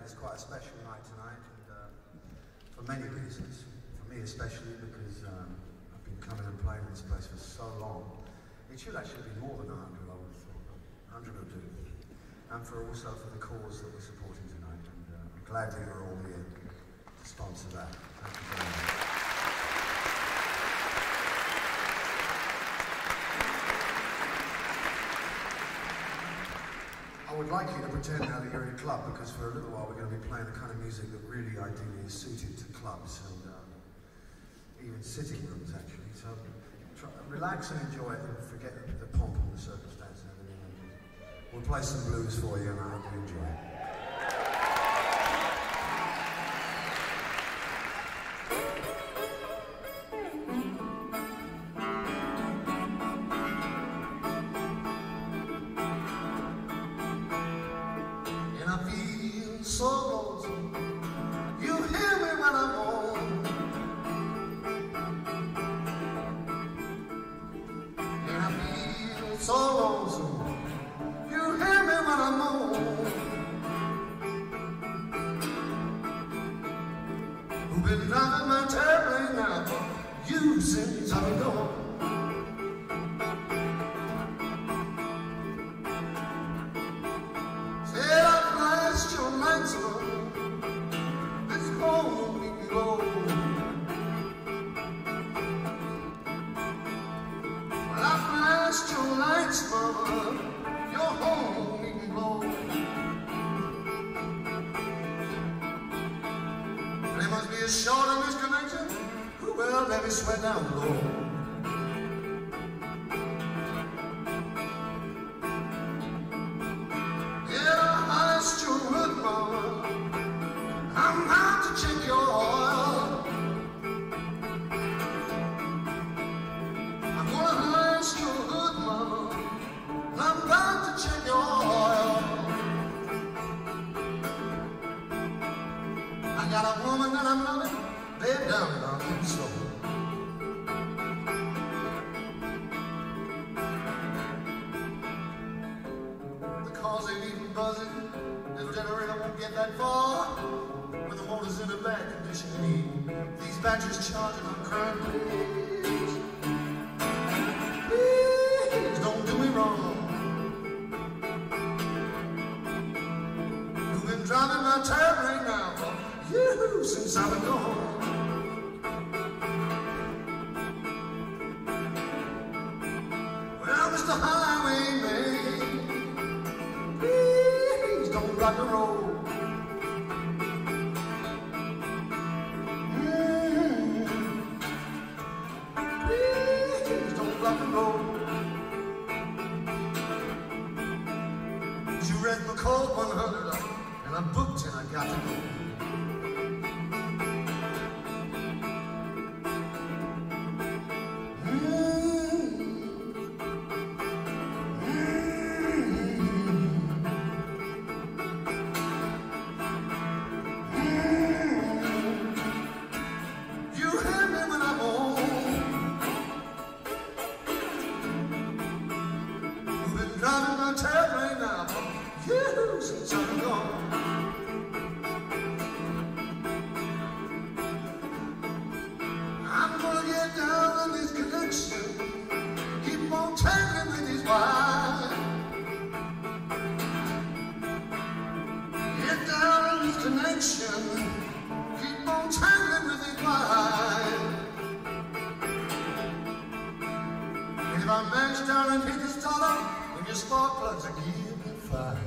it's quite a special night tonight, and for many reasons. For me especially, because I've been coming and playing in this place for so long. It should actually be more than 100, I would have thought. 100 will do. And also for the cause that we're supporting tonight, and I'm glad that you're all here to sponsor that. Thank you very much. I would like you to pretend now that you're in a club, because for a little while we're going to be playing the kind of music that really ideally is suited to clubs and even sitting rooms actually. So relax and enjoy it and forget the pomp and the circumstance and everything. We'll play some blues for you and I hope you enjoy it. So lonesome, you hear me when I'm home, and I feel so lonesome, you hear me when I'm home. Who've been driving my traveling now for you since I've been gone. This home we can go. Well, I flashed your lights, mama. Your home we can blow. There must be a short in this connection. Well, let me sweat down low. I'm out to check your oil. I'm gonna heist your hood, mama. I'm about to check your oil. I got a woman that I'm loving, laid down on the soul. The cars ain't even buzzing. The generator won't get that far when the motor's in a bad condition. These batteries charging on current. Please don't do me wrong. You've been driving my Tailgate now for years since I've been gone. Well, Mr. Highwayman, don't block the road. Please don't block the road. You read my code 100 and I booked and I got to go. Driving my Tailgate now for years since I'm gone. I'm gonna get down on this connection, keep on tangling with his wife. Get down on this connection, keep on tangling with his wife. If I mash down and hit his dollar, your spark plugs are giving fire.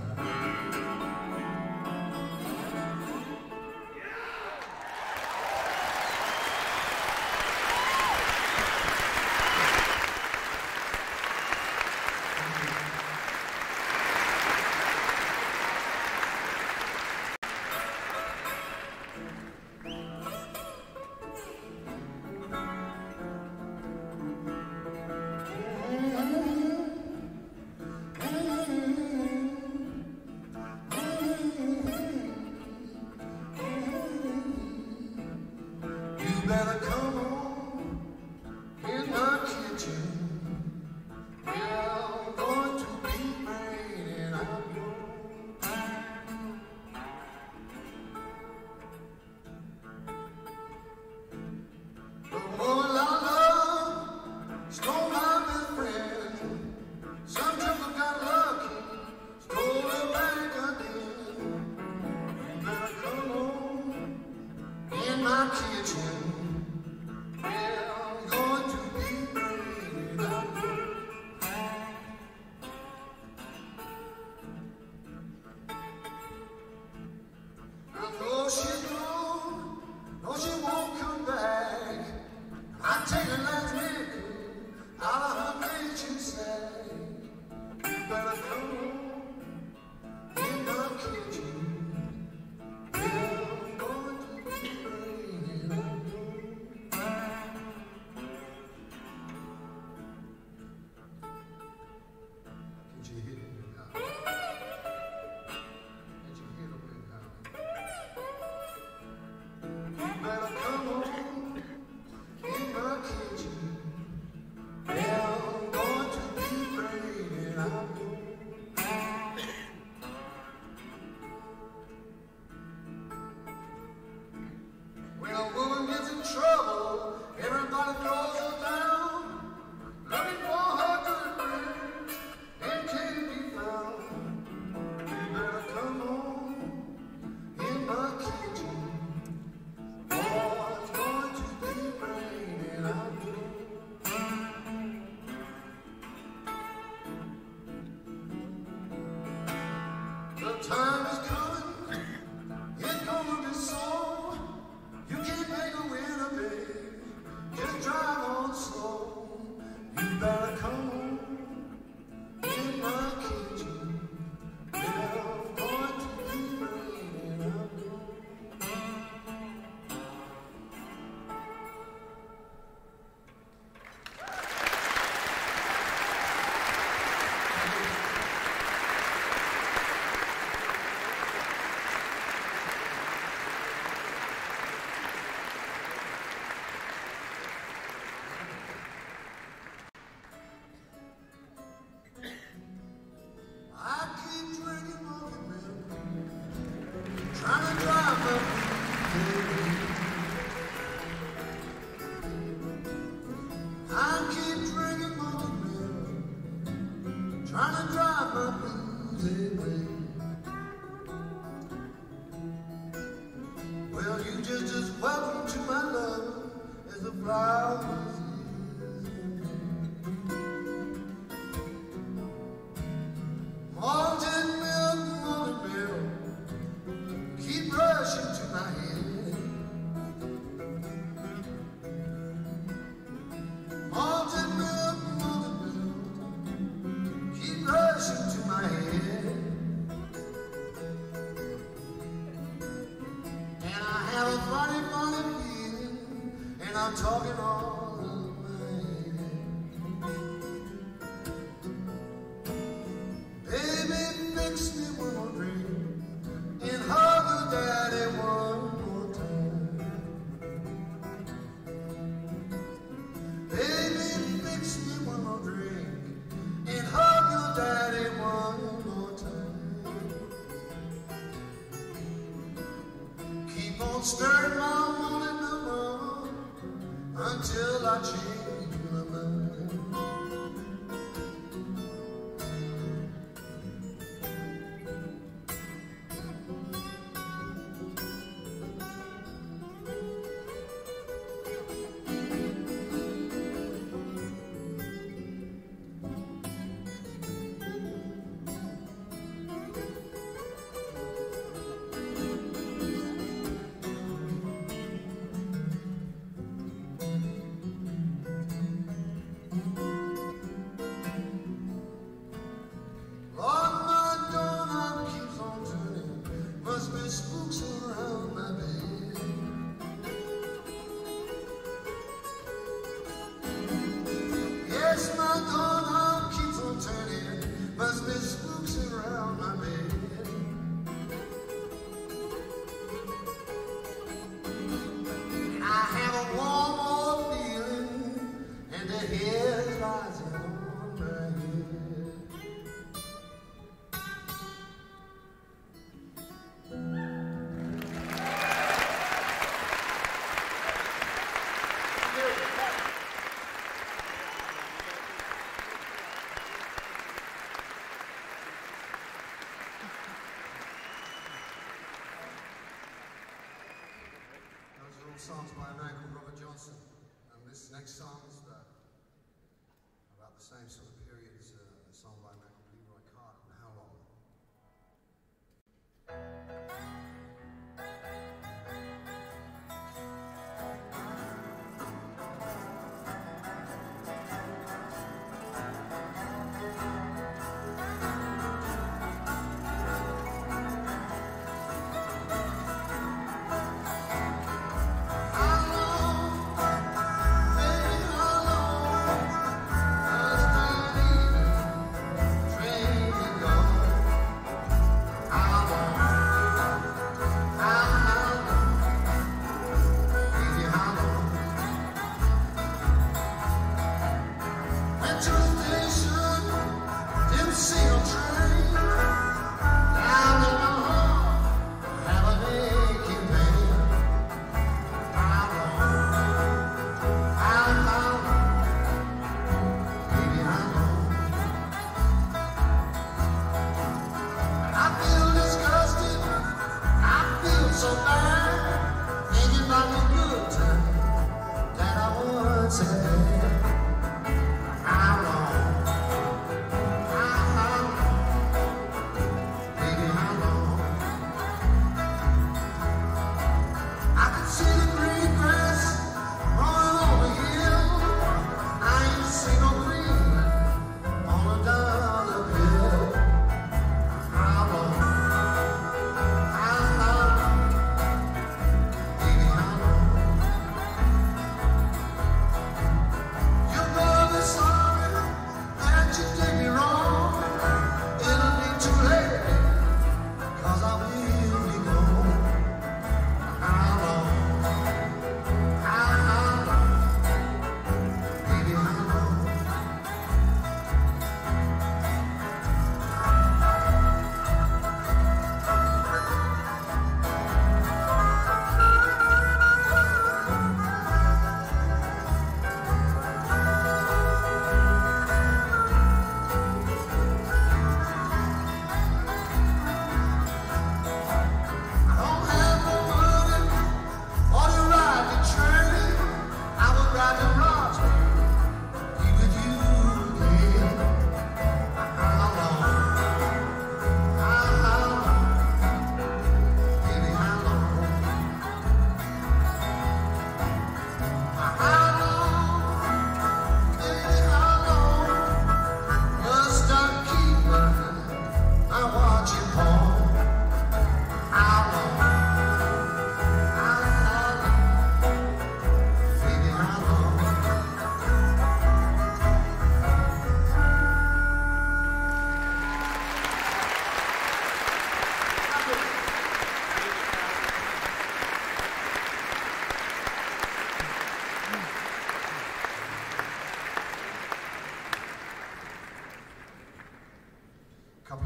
You better come on in my kitchen. Yeah, I'm going to be raining out your flowers. Malted milk, keep rushing to my head. Malted milk, keep rushing to my head. And I have a funny, funny feeling, and I'm talking all of my head. Baby, fix me one more drink and hug your daddy one more time. Baby, fix me one more drink and hug your daddy one more time. Keep on stirring my morning number until I change my mind.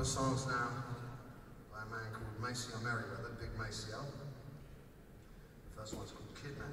songs now by a man called Maceo Merriweather, Big Maceo. The first one's called Kidnapping.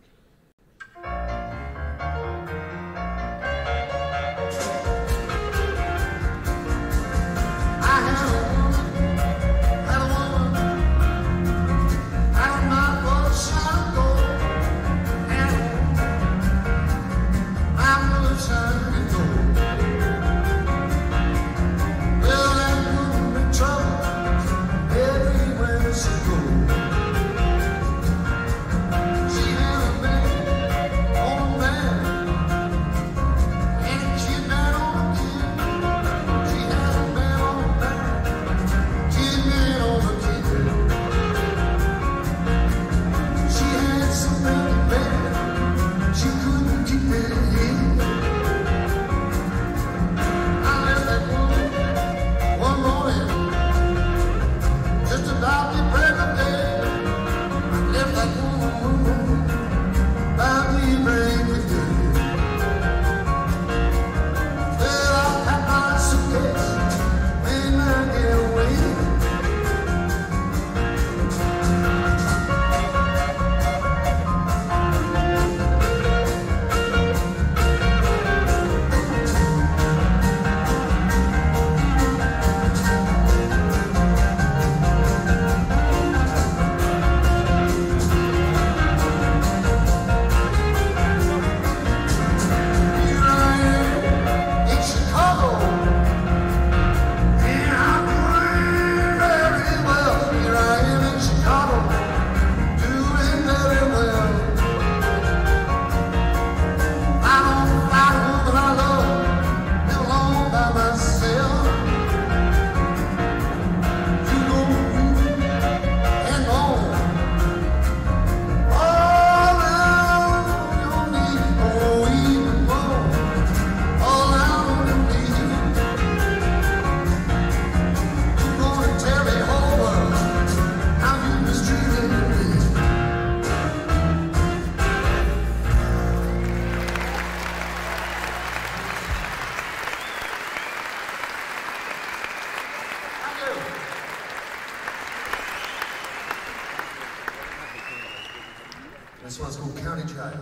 This one's called County Jail.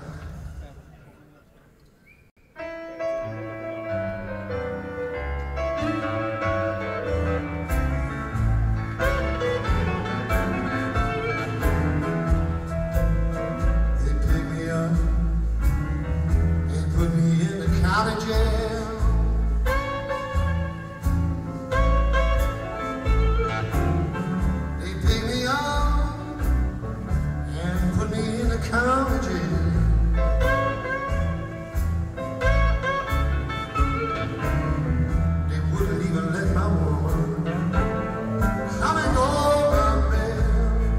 They picked me up and put me in the county jail. They picked me up and put me in the county jail. They wouldn't even let my woman come and go my bed.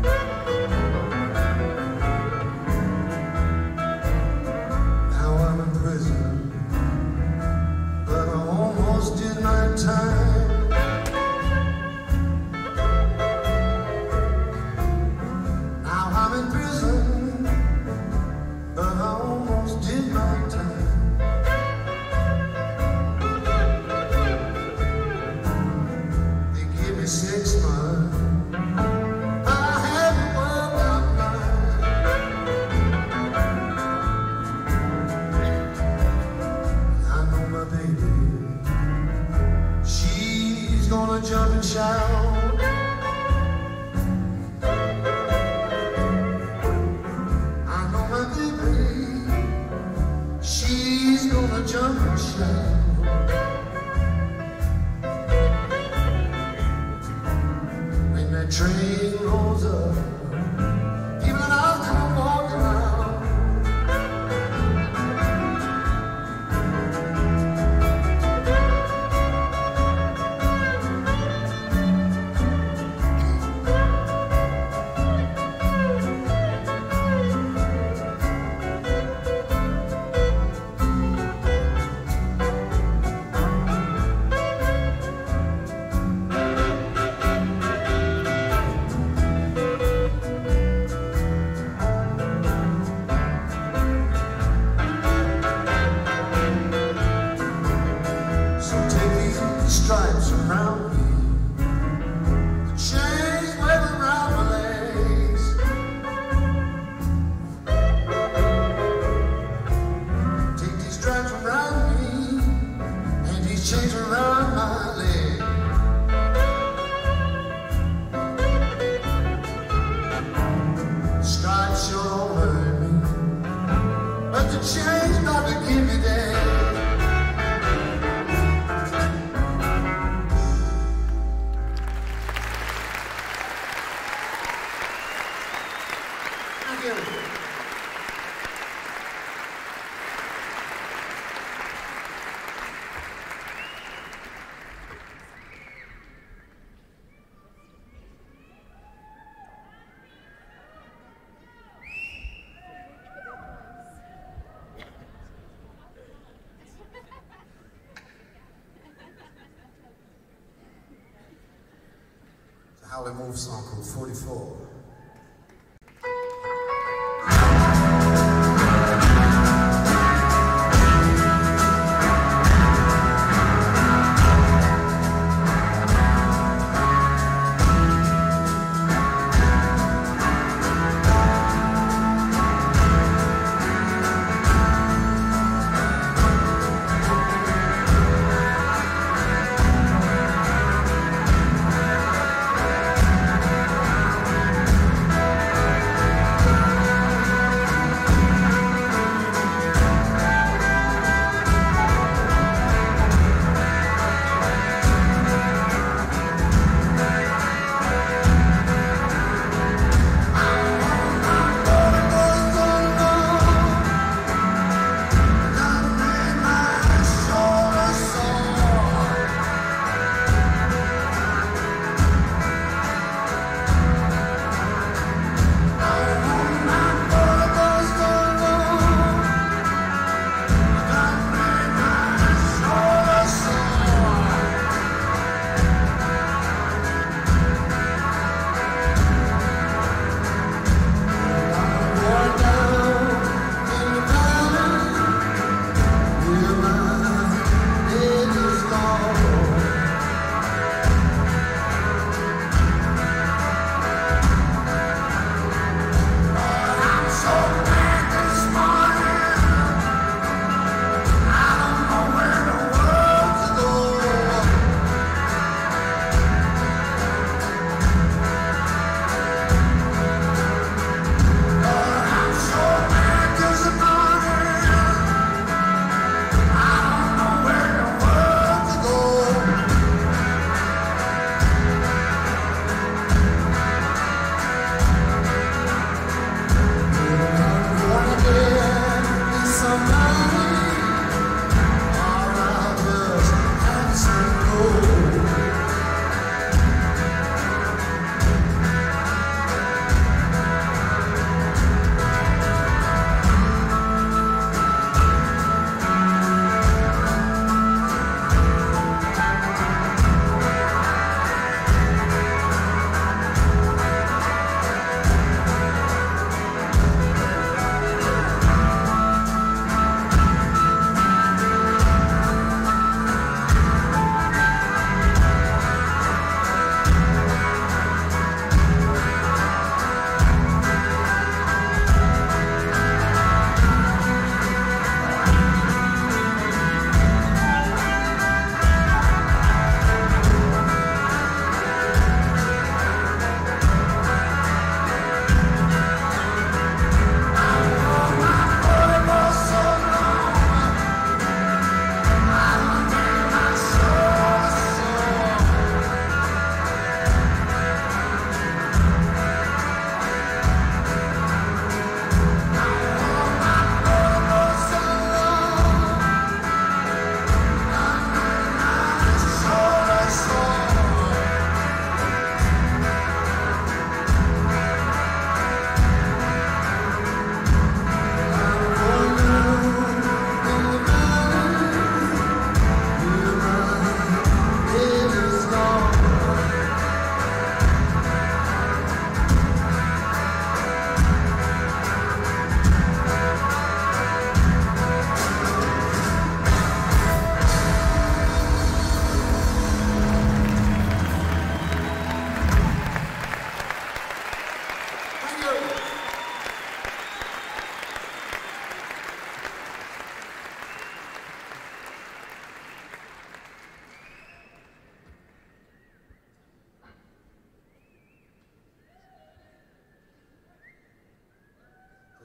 Now I'm in prison, but I almost did my time. Now I'm in prison, but I almost did my time. They gave me 6 months, but I haven't worked out mine. I know my baby, she's gonna jump and shout. I know my baby, she's gonna jump and shout. When that train rolls up, people and I'll come walking out. have to change, not to give me that. Thank you. Howlin' Wolf song called 44.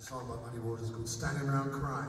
song by Muddy Waters called Standing Around Crying.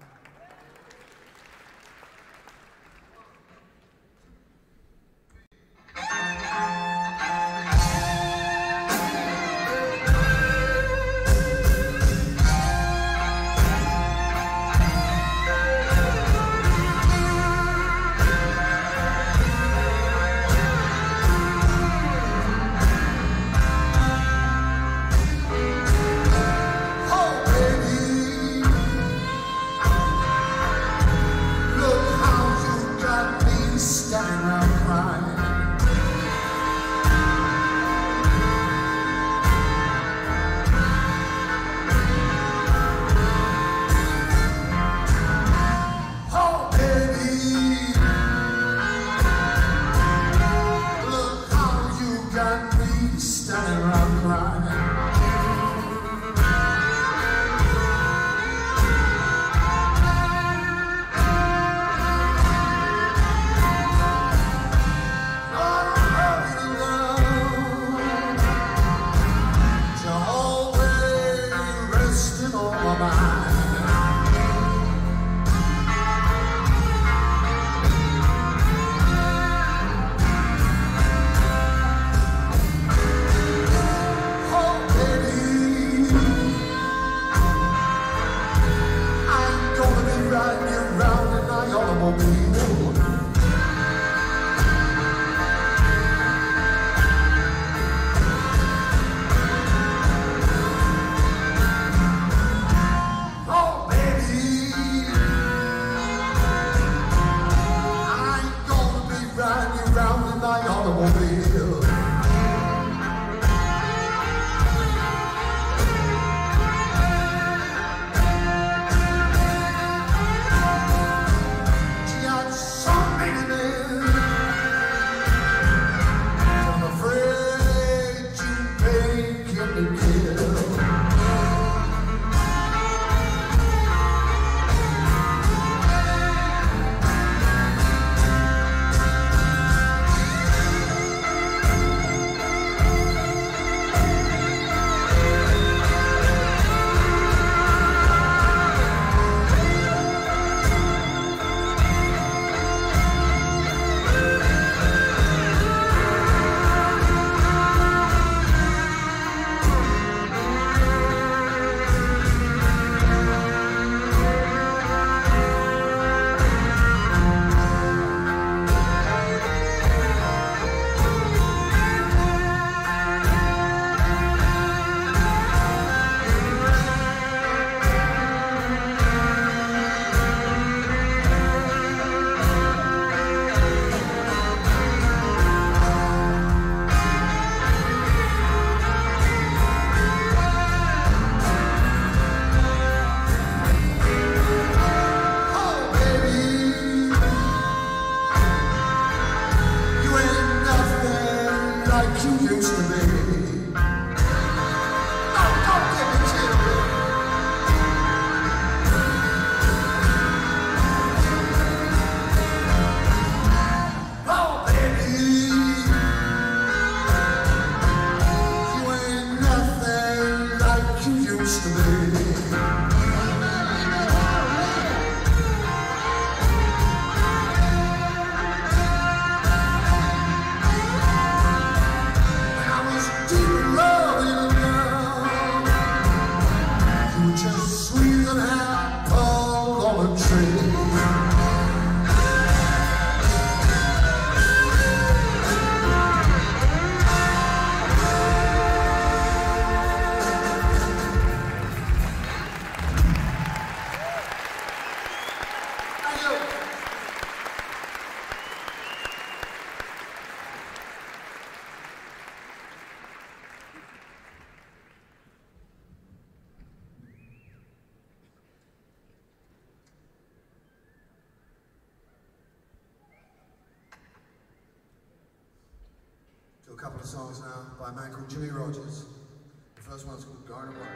A couple of songs now by a man called Jimmy Rogers. The first one's called Garden Away.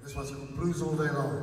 This one's called Blues All Day Long.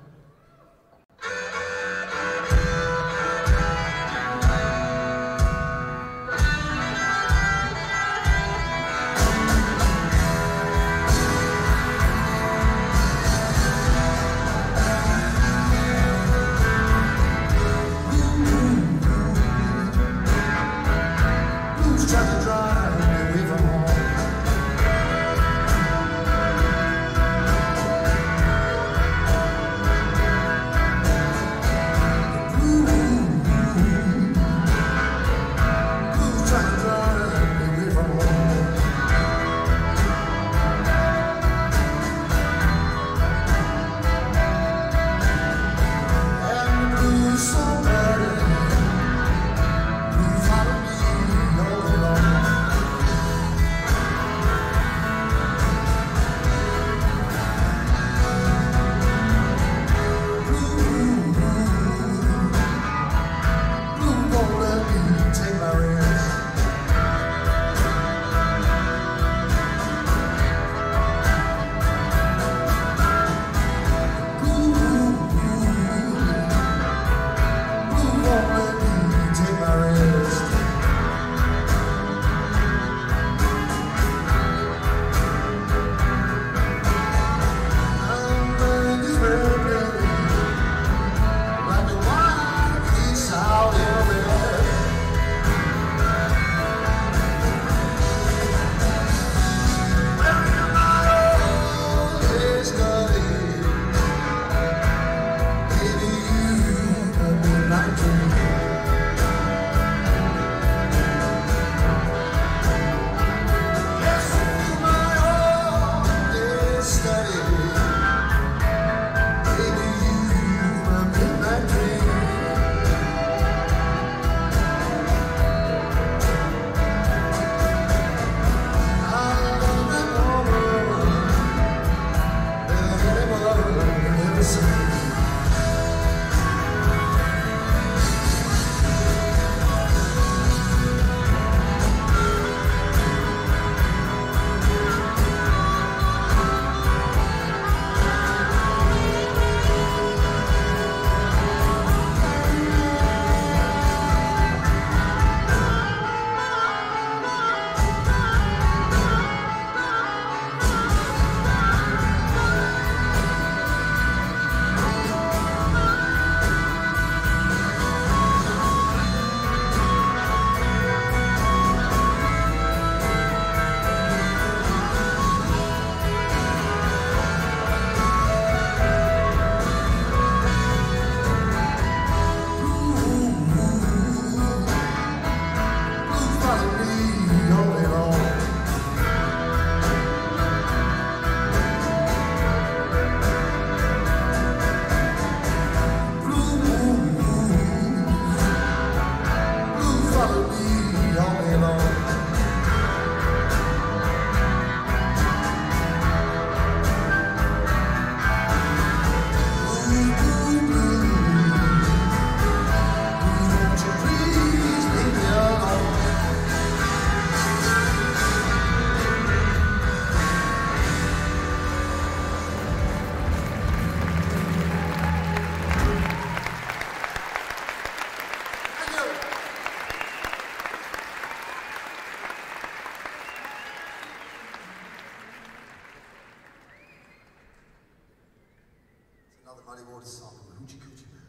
Another Muddy Waters song called Hoochie Coochie Man.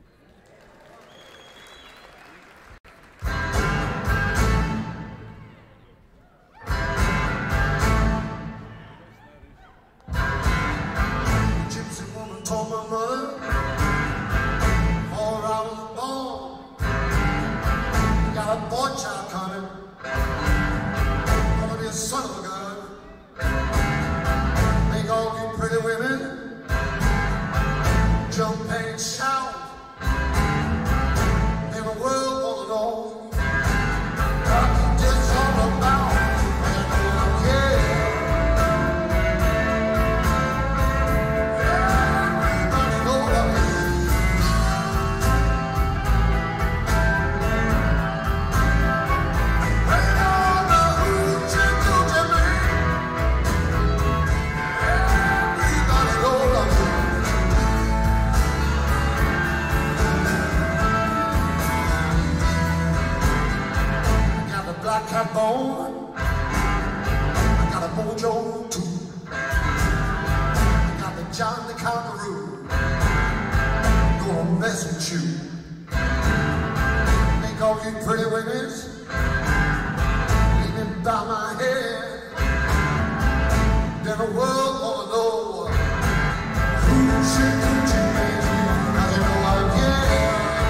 Gypsy woman told my mother, before I was born, got a boy child coming, gonna be a son of a gun, make all you pretty women jump and shout. John the Conqueror, gonna mess with you. Think all you pretty women's leaning by my head. Then the world wanna know who should you make. Now they know I'm here.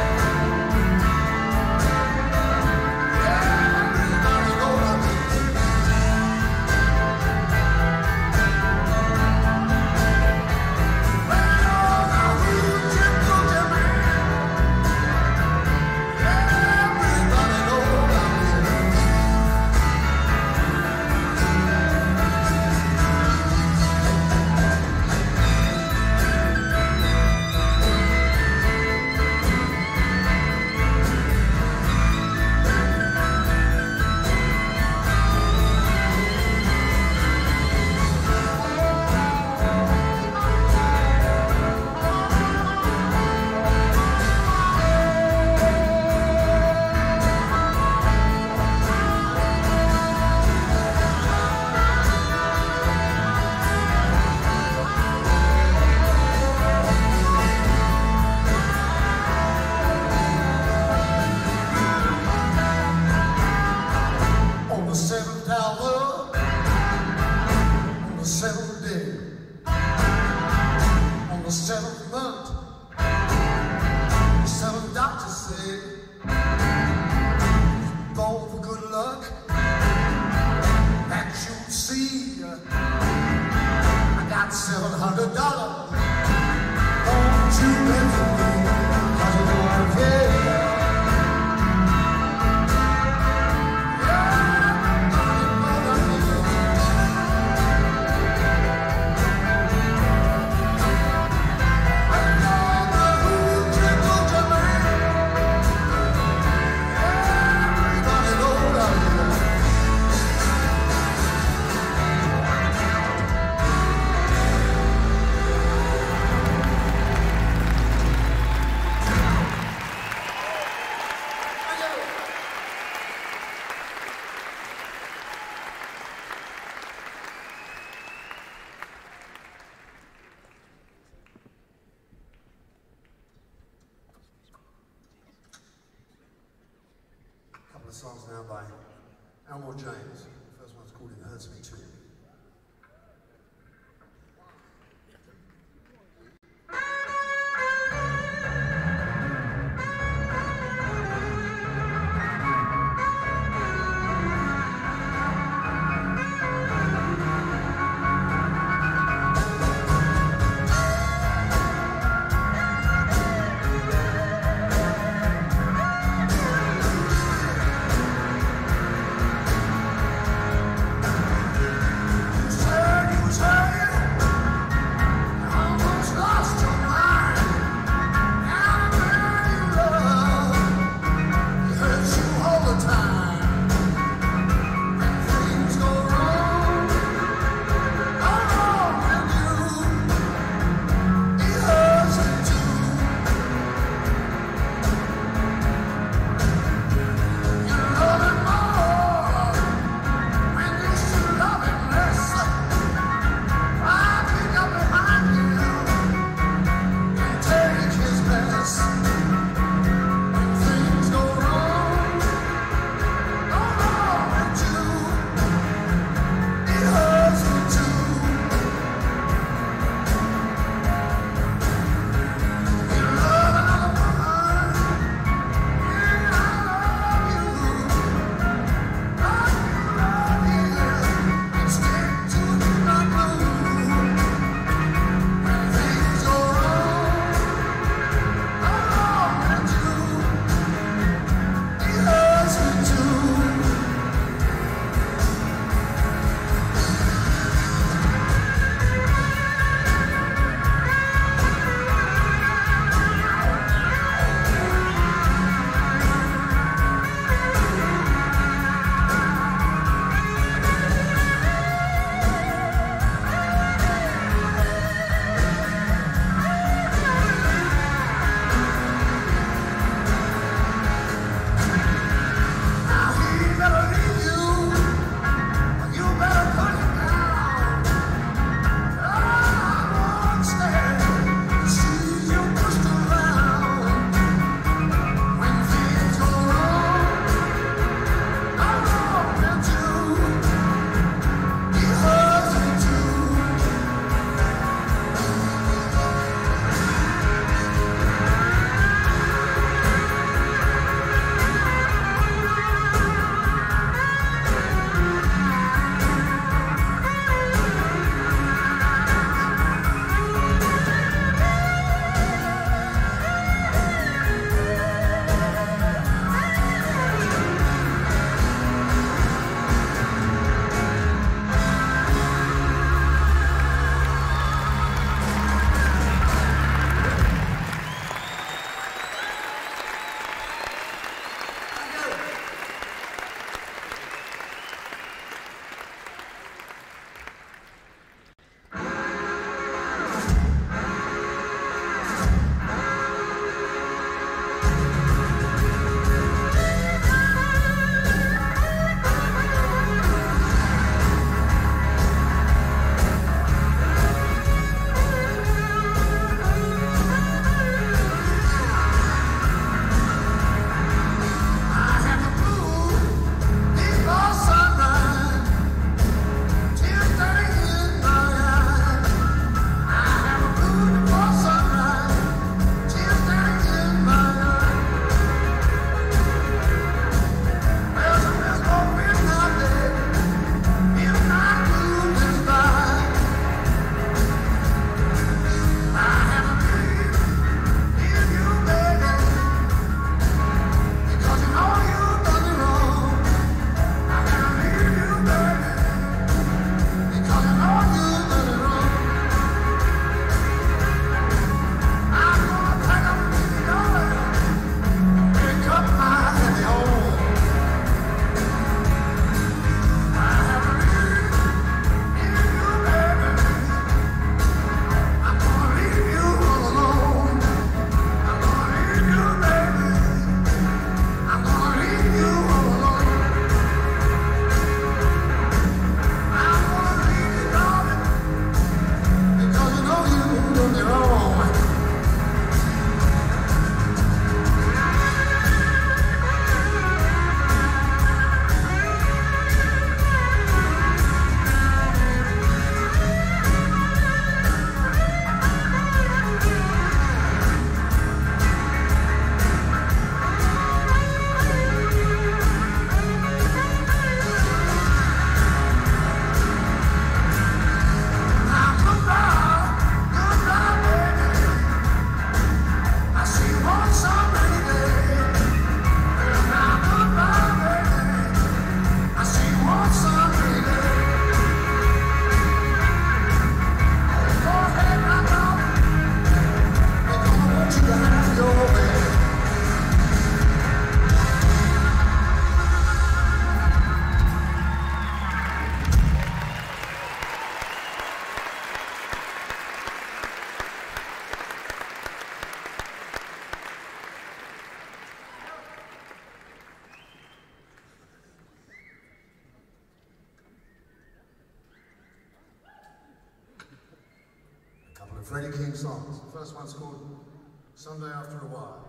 Everybody know I'm here. Well, now who should you make? Everybody know I'm here. On the seventh hour, on the seventh day, on the seventh month, the seventh doctor said, born for good luck, that you'll see. I got $700. Don't you bet for me, 'cause you know I'm here. Songs now by Elmore James. The first one's called It Hurts Me Too. Freddie King songs. The first one's called Someday After a While.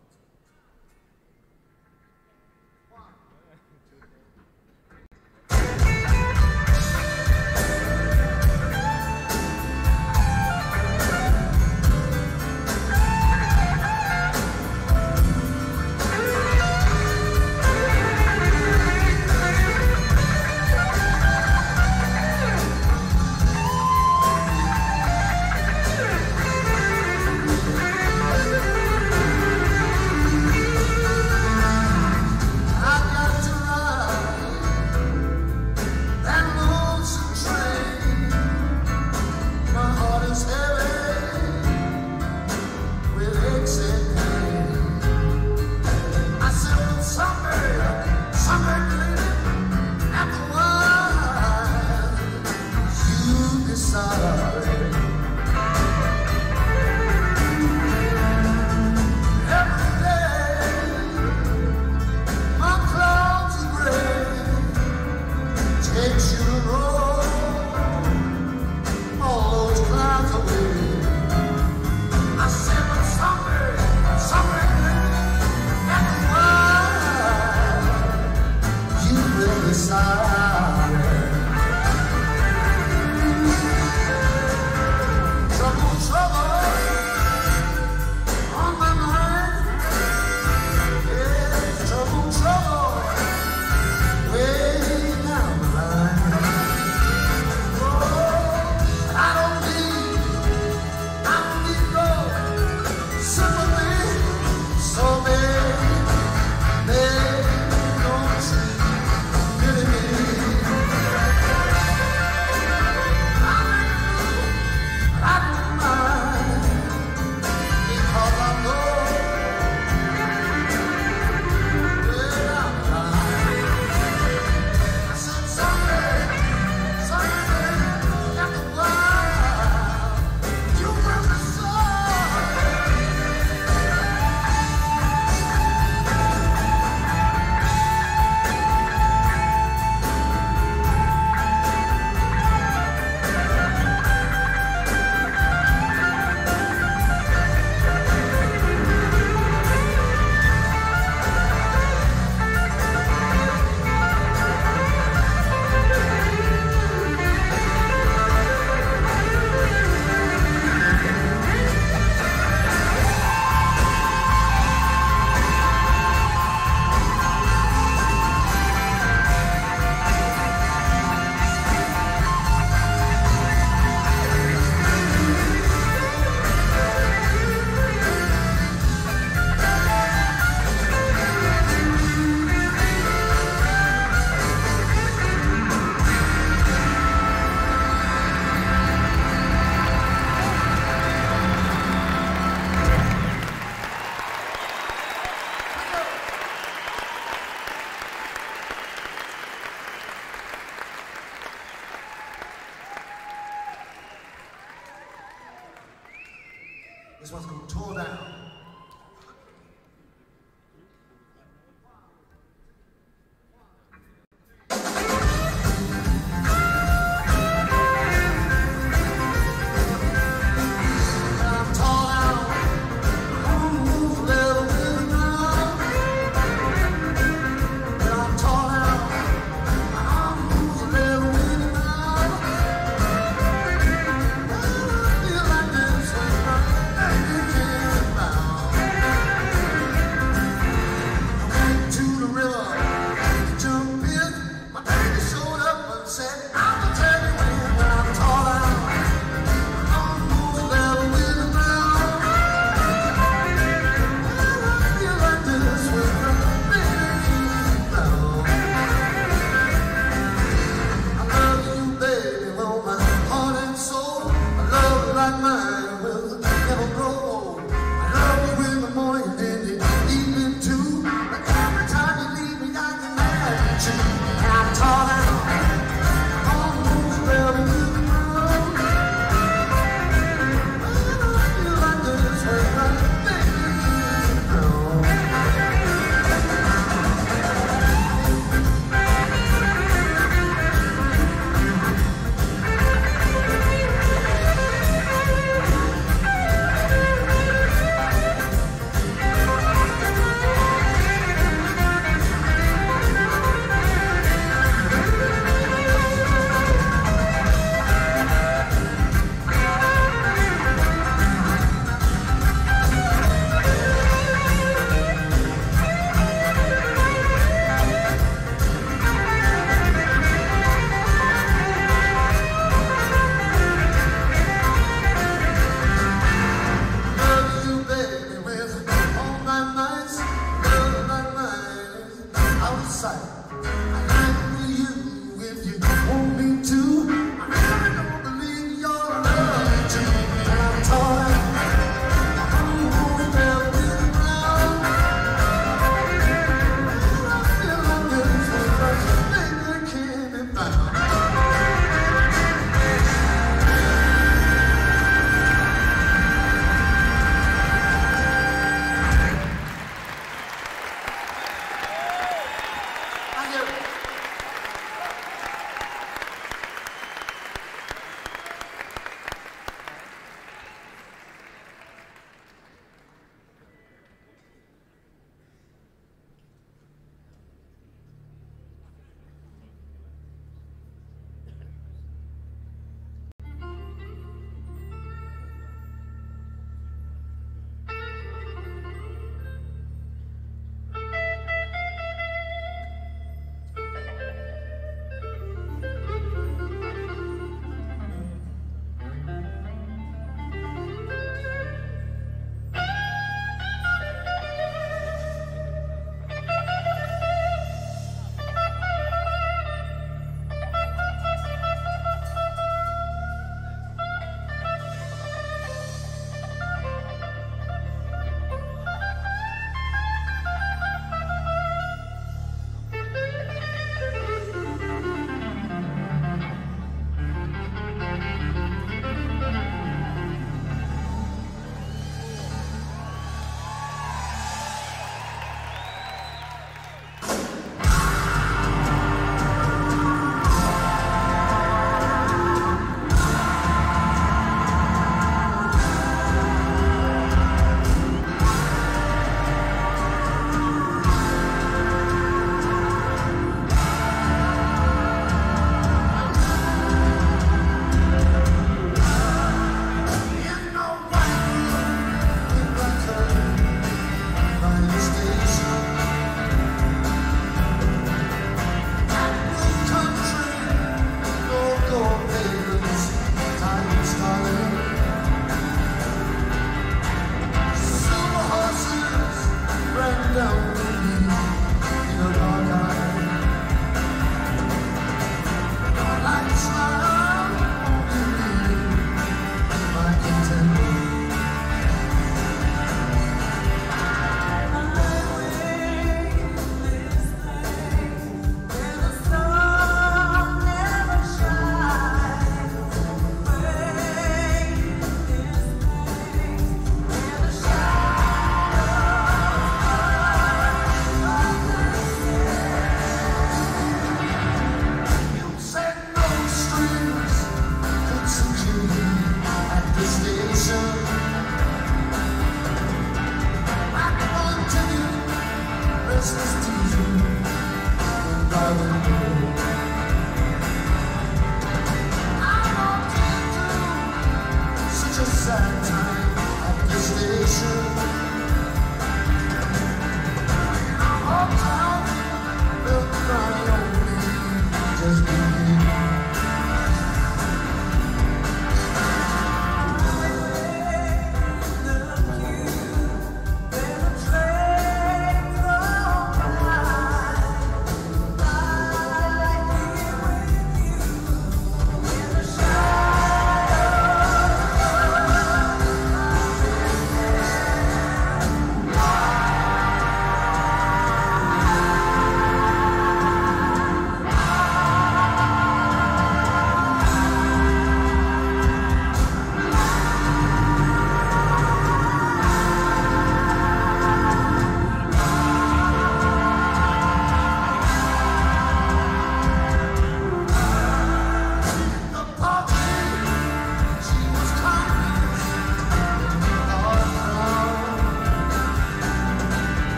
This one's called Tore Down.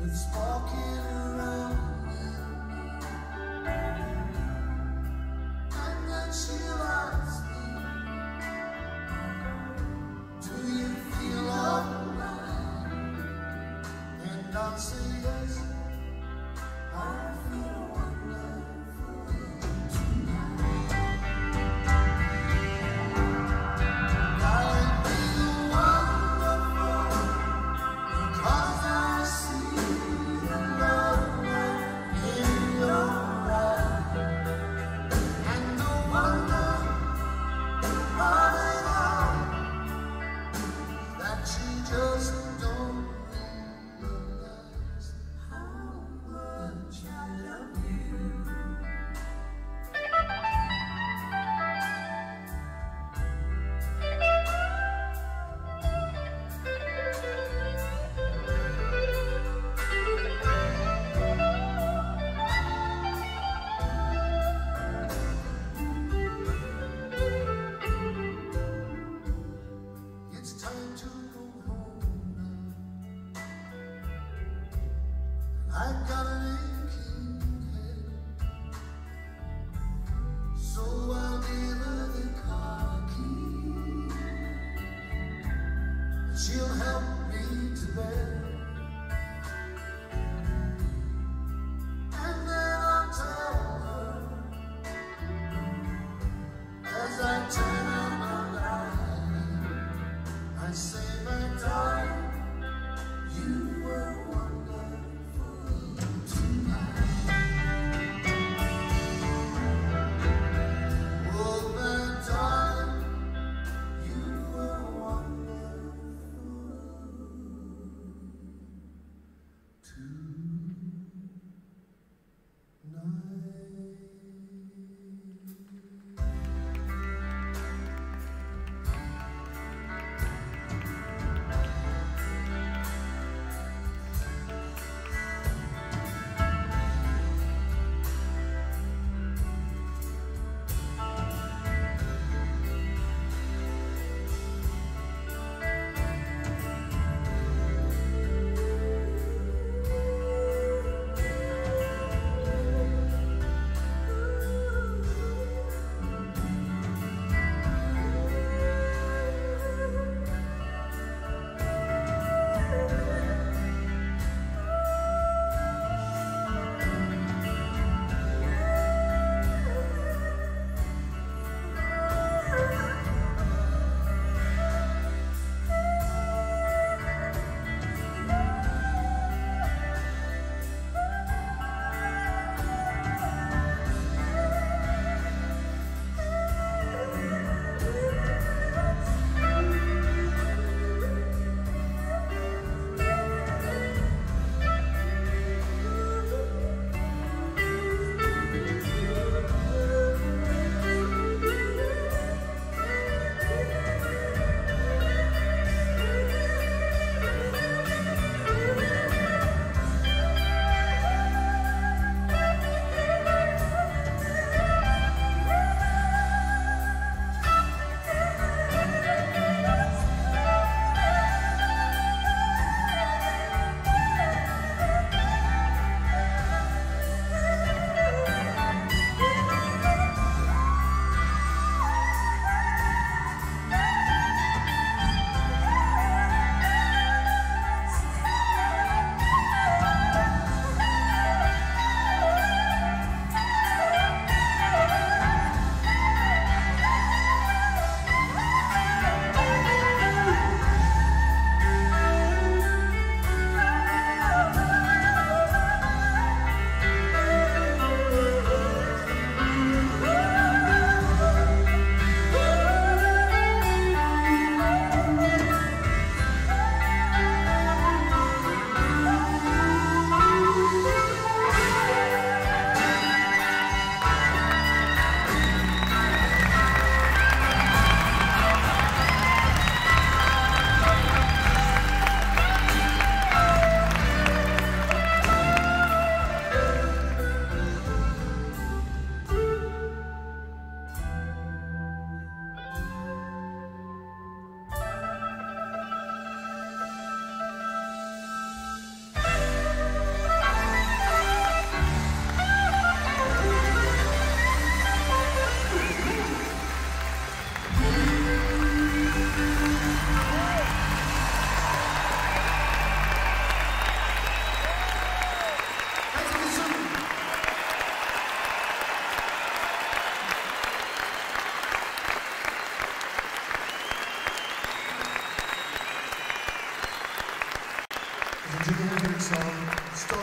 It's walking around me, and then she asks me, do you feel alright? And I'll say yes, I feel wonderful tonight. I feel wonderful because I see the love in your eyes, and the wonder of it all, that you just don't realize how much I love you. It's time to go home now. I've got an aching head, so I'll give her the car key. She'll help me to bed, and then I'll tell her as I turn on my light, I say, my darling, you were wonderful tonight.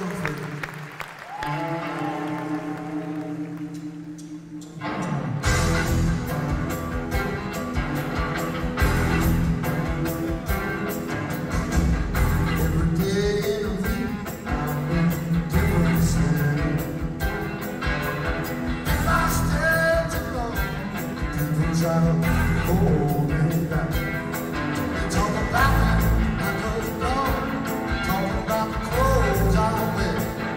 Talk about the clothes I wear.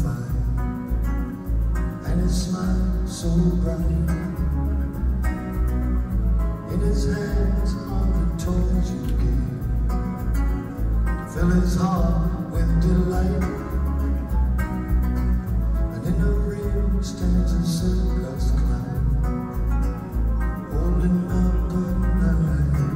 fire, and his smile so bright. In his hands are the toys you gave, fill his heart with delight. And in the ring stands a circus clown, holding up a knife.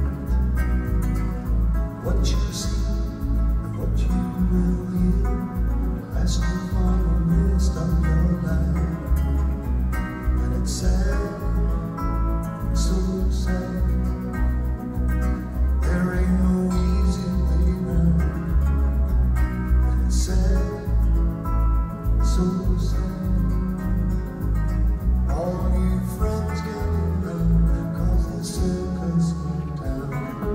What you see and what you will hear, lasting for the rest of your life. And it's sad, so sad, there ain't no easy way round. And it's sad, so sad, all you friends gather round, 'cause the circus went down.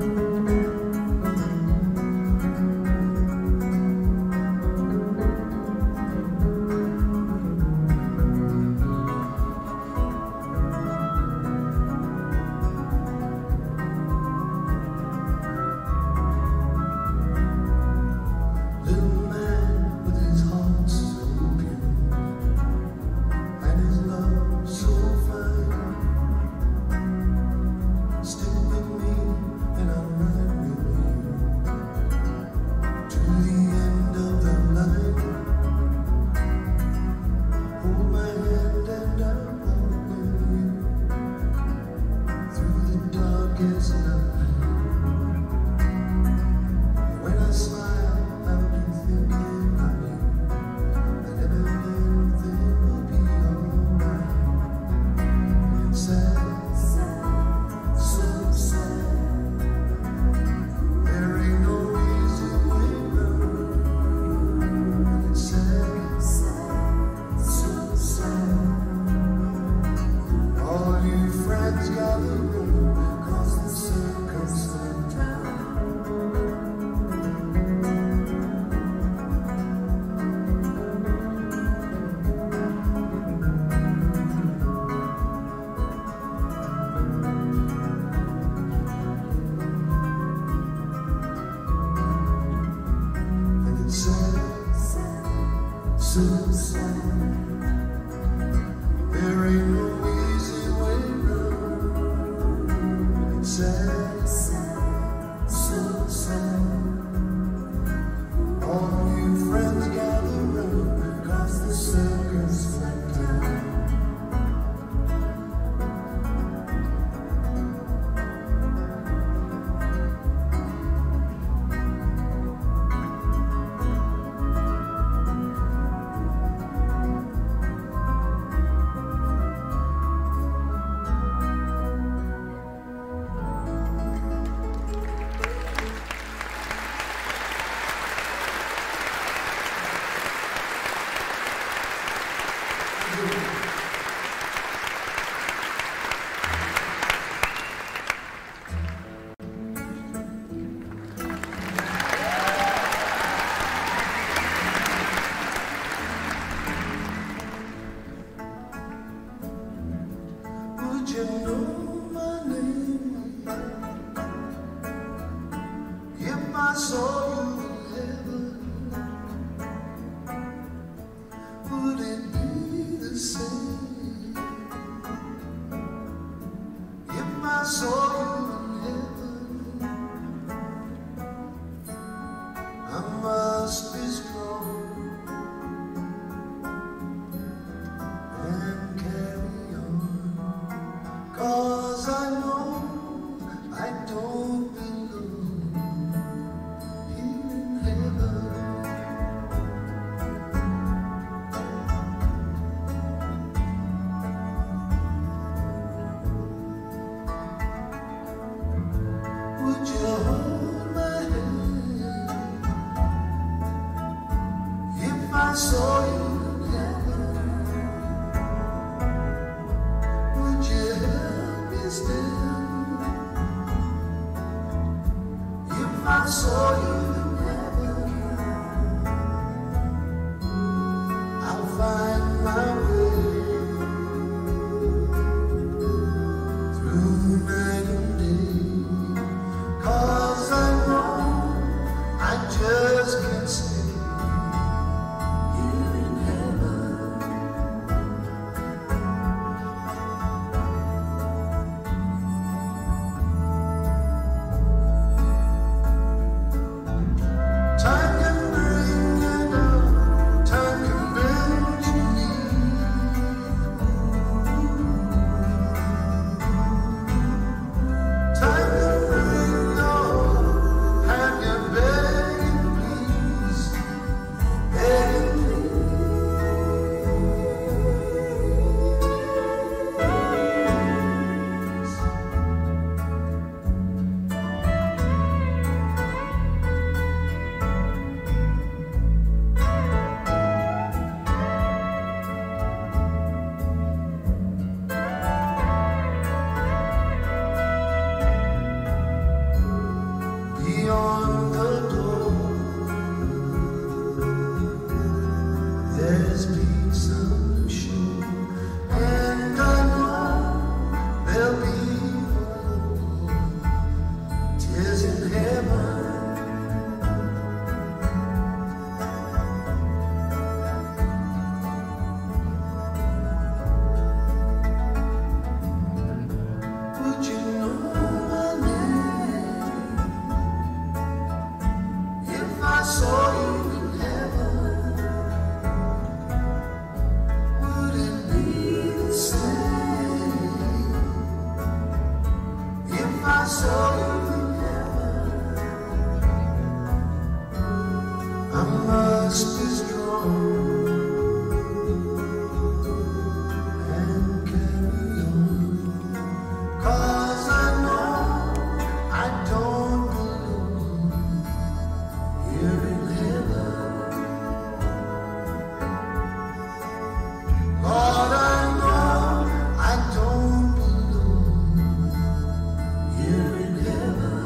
When I smile, I'll be thinking of you, and everything will be alright. It's sad, so sad, there ain't no easy way round. It's sad, so sad, all you friends gather round, 'cause the circus went down. And it's sad, so sad, there ain't no easy way round. It's sad, so sad, all you friends gather round, 'cause the circus went down. Would you know my name if I saw you in heaven? Would it be the same if I saw you in heaven? I must be strong and carry on, 'cause I know I don't belong here in heaven. Would you hold my hand if I saw you in heaven? Would you help me stand if I saw you in heaven? I'll find my way through night and day, 'cause I know I just can't stay here in I must be strong and carry on, 'cause I know I don't belong here in heaven. Lord, I know I don't belong here in heaven.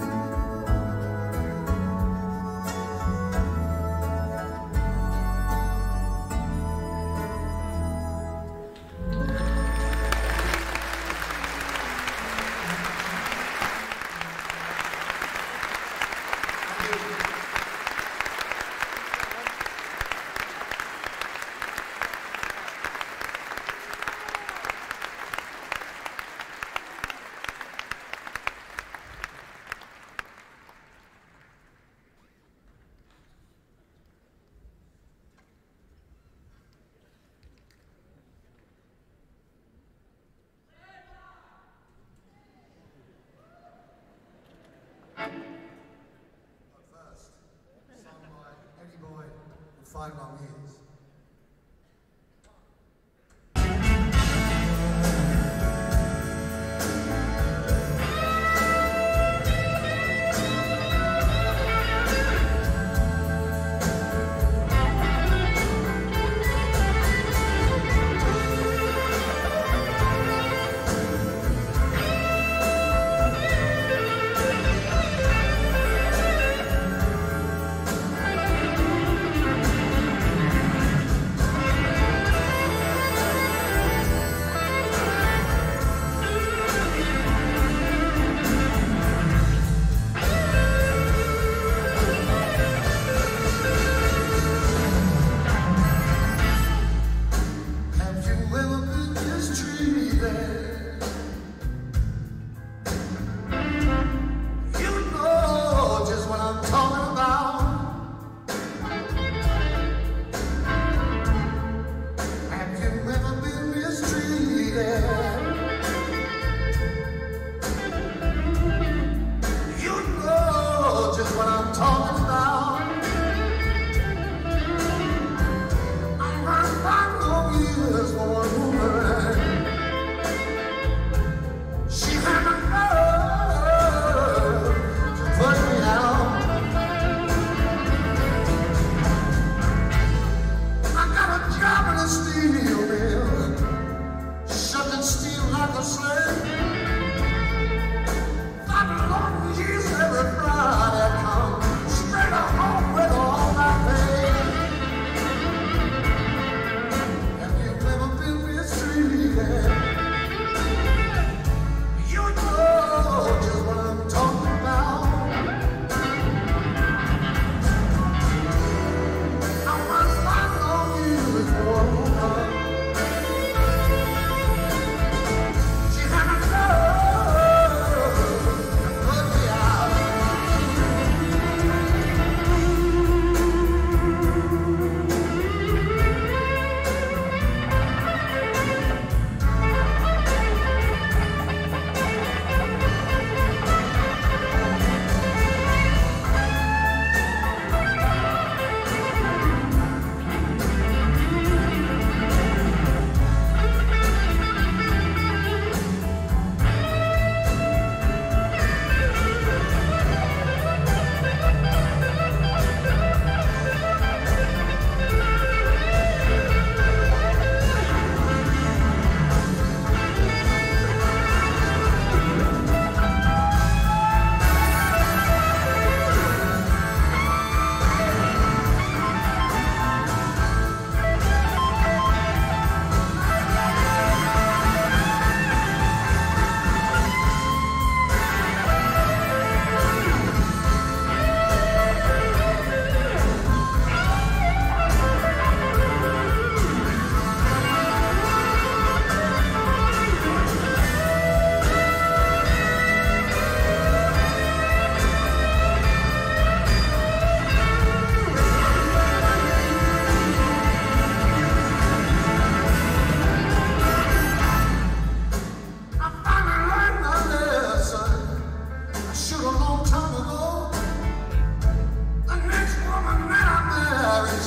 First, sung by Eddie Boyd in 5 Long Years.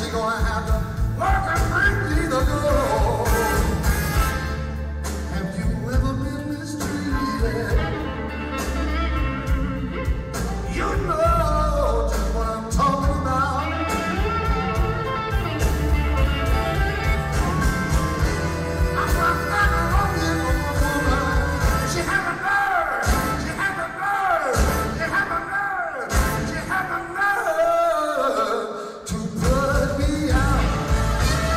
you're gonna have to work and make me the girl. Have you ever been mistreated? You know just what I'm talking about. I'm not on you, woman. She had a nerve. She had a nerve. She had a nerve. She had a nerve to put me out.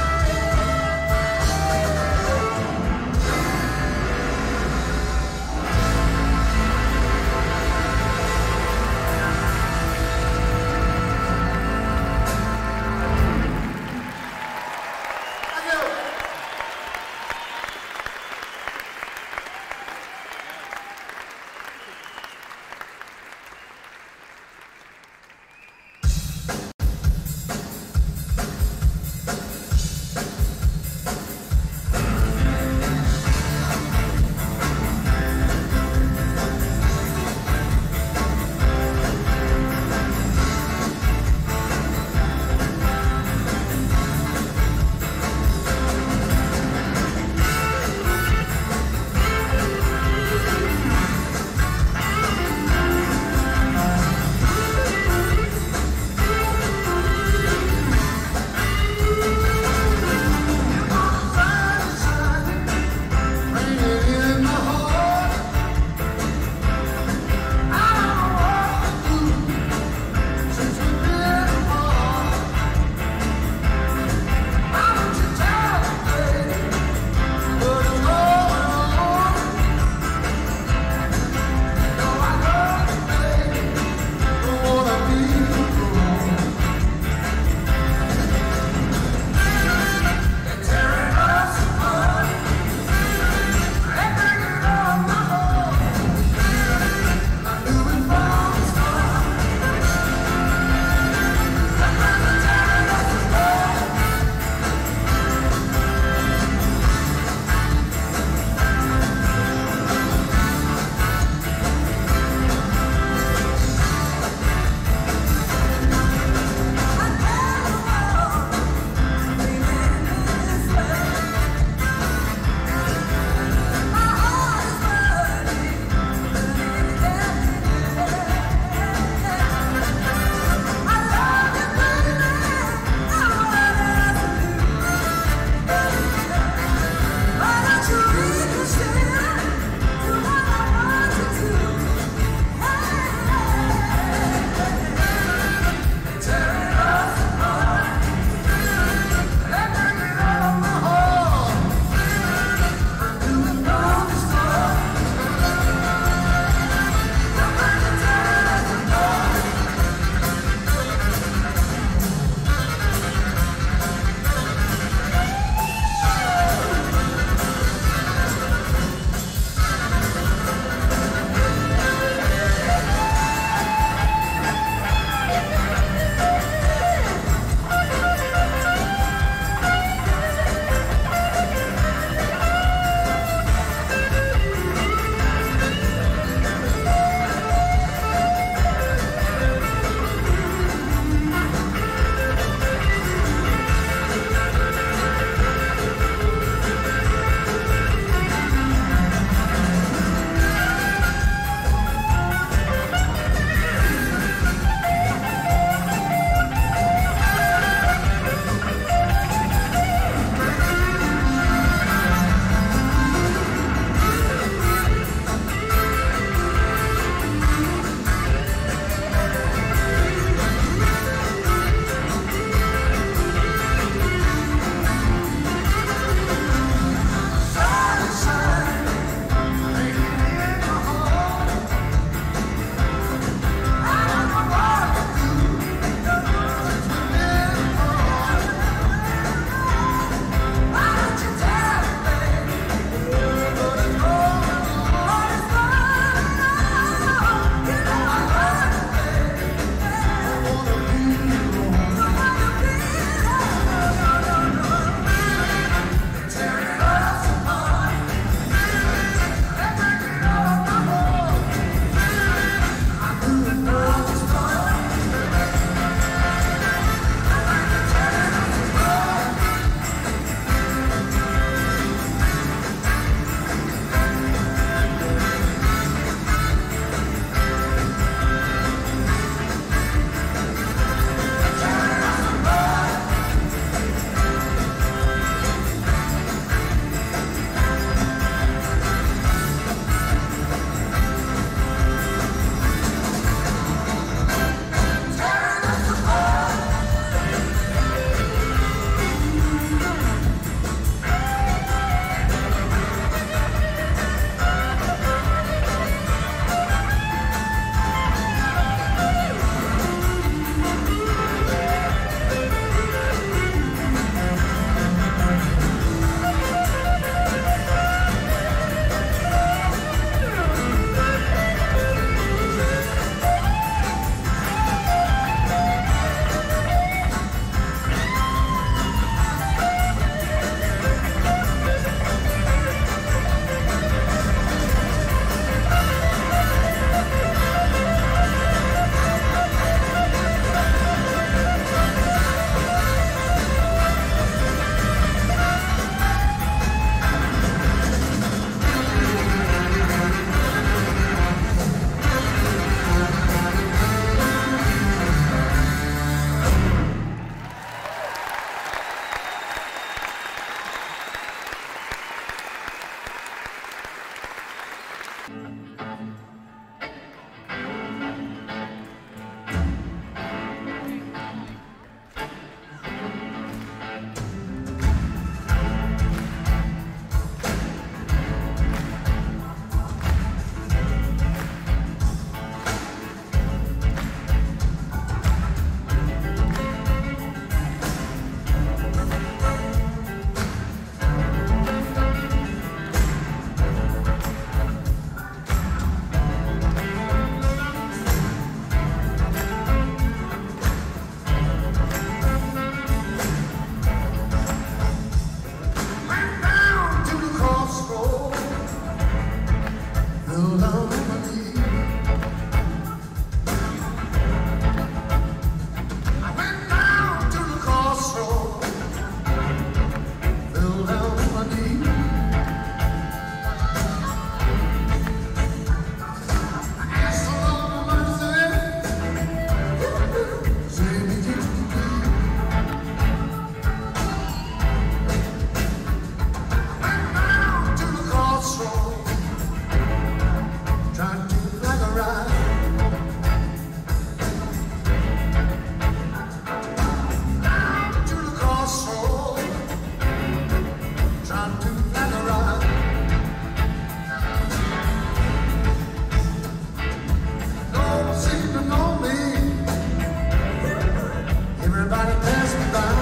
pass me by.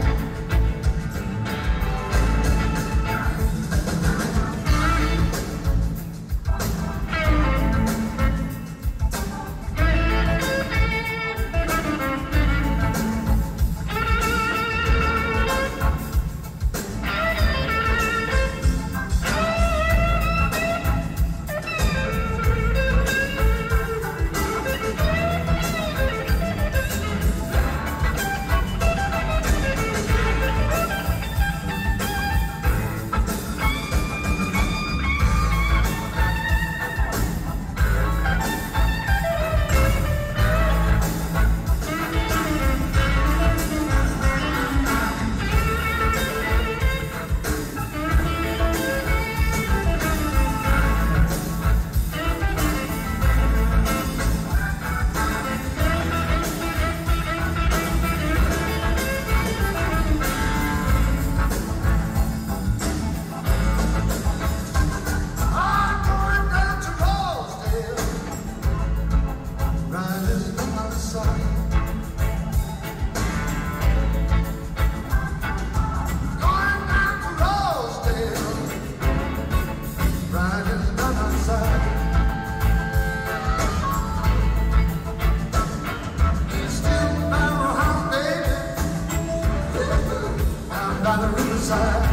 By the riverside.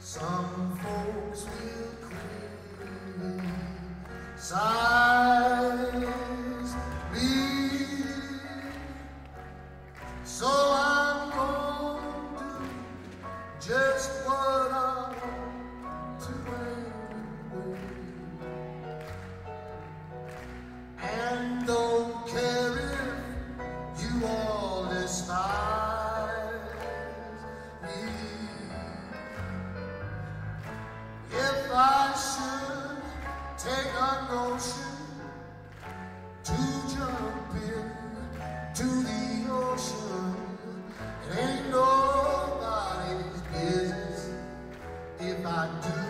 Some folks will criticize me, so I'm going to do just what I want to anyway, and don't care if you all despise me. If I should take a notion to jump in to the ocean, it ain't nobody's business if I do.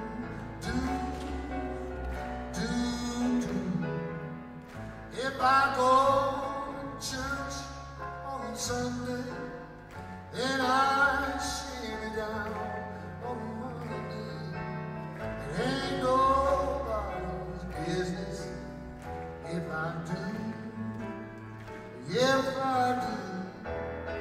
If I go to church on Sunday, then I shave it down on Monday. It ain't nobody's business if I do. If I do.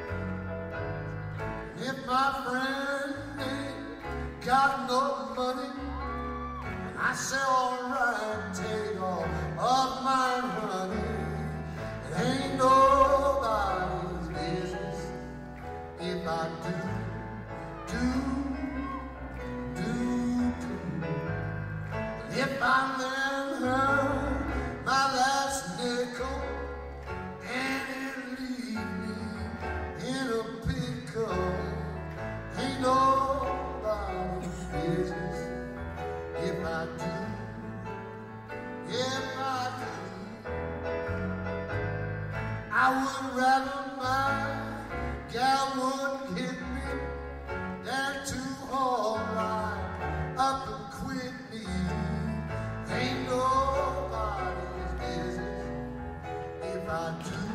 If my friend ain't got no money, I say, all right, take all of my money. It ain't nobody's business if I do. If I lend her my last nickel and it leave me in a pickle, ain't nobody's business if I do, if I do. I would rather my gal wouldn't hit me than to haul right up and quit me. Ain't nobody's business if I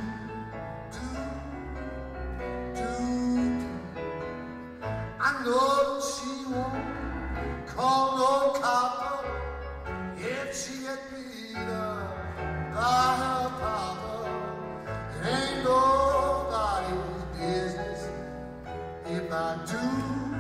do. I know she won't call no copper if she get beat up by her papa. It ain't nobody's business if I do.